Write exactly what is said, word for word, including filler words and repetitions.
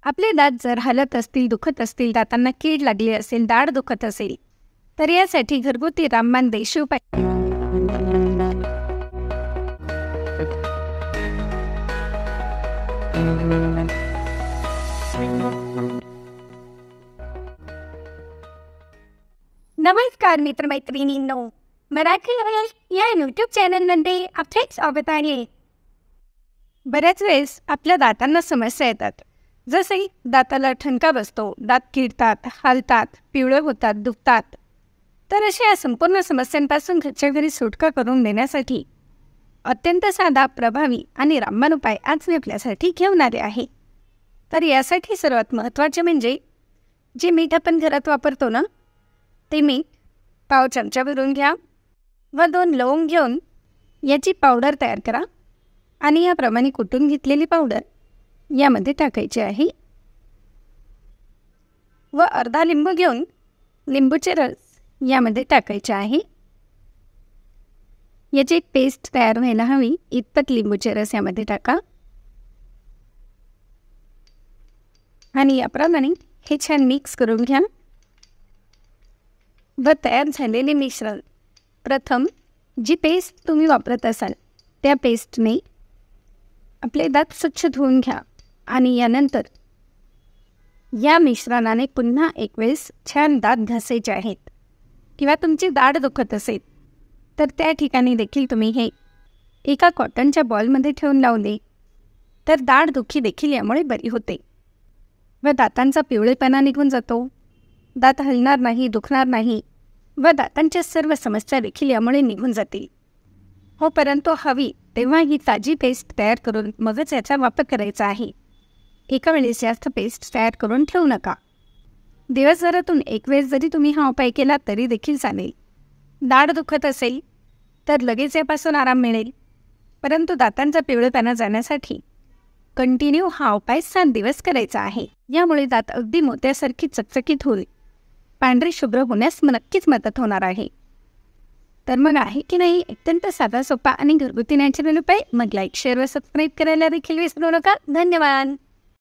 आपले दात जर हलत असतील, दुखत असतील, दातांना कीड लागली असेल, दाढ दुखत असेल, तर यासाठी घरगुती रामबाण देशी उपाय नमस्कार मित्रमैत्रिणींनो, मराठी लॉयल या यूट्यूब चॅनलमध्ये आपले स्वागत आहे. बऱ्याच वेळेस आपल्या दातांना समस्या येतात, जसे दाताला ठणका बसतो, दात किडतात, हालतात, पिवळे होतात, दुखतात. तर अशा या संपूर्ण समस्यांपासून घरच्या घरी सुटका करून देण्यासाठी अत्यंत साधा, प्रभावी आणि रामबाण उपाय आज मी आपल्यासाठी घेऊन आले आहे. तर यासाठी सर्वात महत्त्वाचे म्हणजे जे मीठ आपण घरात वापरतो ना, ते मीठ पाव चमचा भरून घ्या व दोन लवंग घेऊन याची पावडर तयार करा आणि याप्रमाणे कुटून घेतलेली पावडर यामध्ये टाकायची आहे व अर्धा लिंबू घेऊन लिंबूचे रस यामध्ये टाकायचे आहे. याची एक पेस्ट तयार व्हायला हवी इतपत लिंबूचे रस यामध्ये टाका आणि याप्रमाणे हे छान मिक्स करून घ्या व तयार झालेले मिश्रण प्रथम जी पेस्ट तुम्ही वापरत असाल त्या पेस्टने आपले दात स्वच्छ धुवून घ्या आणि यानंतर या मिश्रणाने पुन्हा एक वेळेस छान दात घासायचे आहेत. किंवा तुमची दाढ दुखत असेल तर त्या ठिकाणी देखील तुम्ही हे एका कॉटनच्या बॉलमध्ये ठेवून लावले तर दाढ दुखी देखील यामुळे बरी होते व दातांचा पिवळेपणा निघून जातो. दात हलणार नाही, दुखणार नाही व दातांच्या सर्व समस्या देखील यामुळे निघून जातील. हो, परंतु हवी तेव्हा ही ताजी पेस्ट तयार करून मगच याचा वापर करायचा आहे. एका वेळेस जास्त पेस्ट तयार करून ठेवू नका. दिवसभरातून एक वेळेस जरी तुम्ही हा उपाय केला तरी देखील चालेल. दाढ दुखत असेल तर लगेच यापासून आराम मिळेल, परंतु दातांचा पिवळेपणा जाण्यासाठी कंटिन्यू हा उपाय सात दिवस करायचा आहे. यामुळे दात अगदी मोत्यासारखी चकचकीत होईल, पांढरे शुभ्र होण्यास नक्कीच मदत होणार आहे. तर मग आहे की नाही अत्यंत साधा, सोपा आणि घरगुती नॅचरल उपाय? मग लाईक, शेअर व सबस्क्राईब करायला देखील विसरू नका. धन्यवाद.